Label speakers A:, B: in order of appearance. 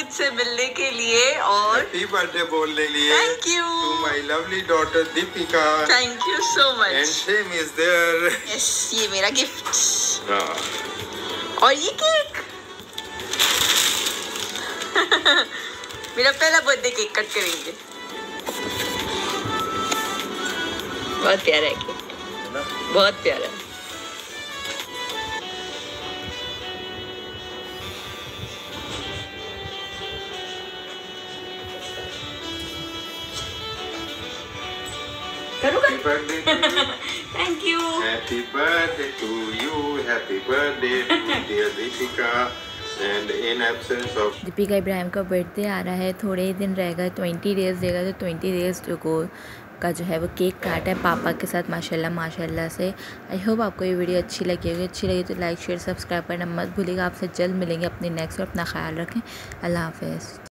A: मुझसे मिलने के लिए और
B: हैप्पी बर्थडे बोलने के लिए।
A: Thank you
B: to my lovely daughter Deepika.
A: Thank you so much.
B: And same is there.
A: Yes, ये मेरा गिफ्ट।
B: हाँ।
A: और ये केक मेरा पहला बर्थडे केक कट करेंगे। बहुत प्यारा है केक, बहुत प्यारा है।
B: Happy birthday to you.
A: Thank you.
B: Happy birthday to you. Happy birthday to dear Deepika. And in absence of
C: Deepika Ibrahim का बर्थडे आ रहा है, थोड़े ही दिन रहेगा, 20 डेज़ रहेगा। तो 20 डेज़ को का जो है वो केक काटा है पापा के साथ माशाल्लाह से। आई होप आपको ये वीडियो अच्छी लगी होगी। अच्छी लगी तो लाइक शेयर सब्सक्राइब करना मत भूलिएगा। आपसे जल्द मिलेंगे। अपनी नेक्स्ट और अपना ख्याल रखें। अल्लाह हाफ़िज़।